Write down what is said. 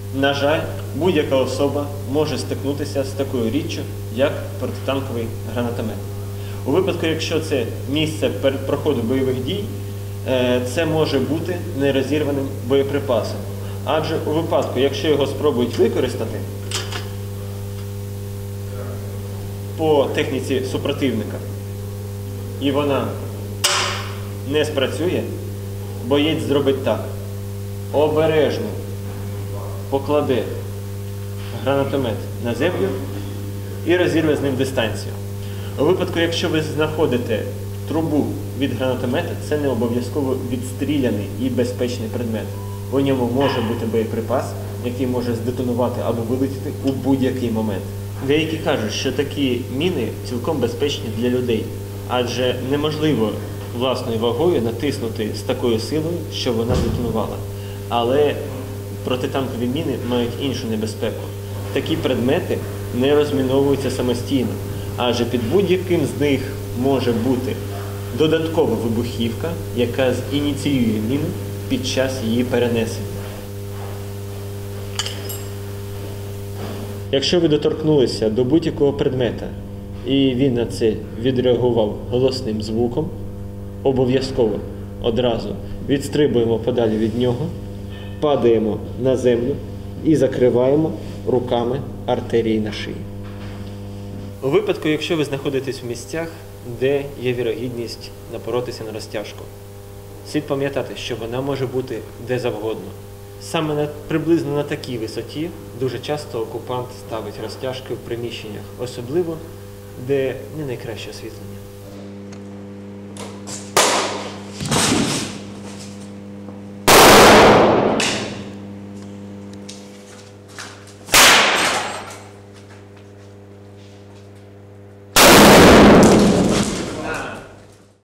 На жаль, будь-яка особа може стикнутися з такою річчю, як протитанковий гранатомет. У випадку, якщо це місце проходу бойових дій, це може бути нерозірваним боєприпасом. Адже у випадку, якщо його спробують використати по техніці супротивника, і вона не спрацює, боєць зробить так. Обережно покладе гранатомет на землю і розірве з ним дистанцію. У випадку, якщо ви знаходите трубу від гранатомета, це не обов'язково відстріляний і безпечний предмет. У ньому може бути боєприпас, який може здетонувати або вилетіти у будь-який момент. Деякі кажуть, що такі міни цілком безпечні для людей, адже неможливо власною вагою натиснути з такою силою, що вона детонувала. Але протитанкові міни мають іншу небезпеку. Такі предмети не розміновуються самостійно, адже під будь-яким з них може бути додаткова вибухівка, яка зініціює міну під час її перенесення. Якщо ви доторкнулися до будь-якого предмета і він на це відреагував голосним звуком, обов'язково одразу відстрибуємо подалі від нього, падаємо на землю і закриваємо руками артерії на шиї. У випадку, якщо ви знаходитесь в місцях, де є вірогідність напоротися на розтяжку, слід пам'ятати, що вона може бути де завгодно. Саме приблизно на такій висоті дуже часто окупант ставить розтяжки в приміщеннях, особливо де не найкраще освітлення.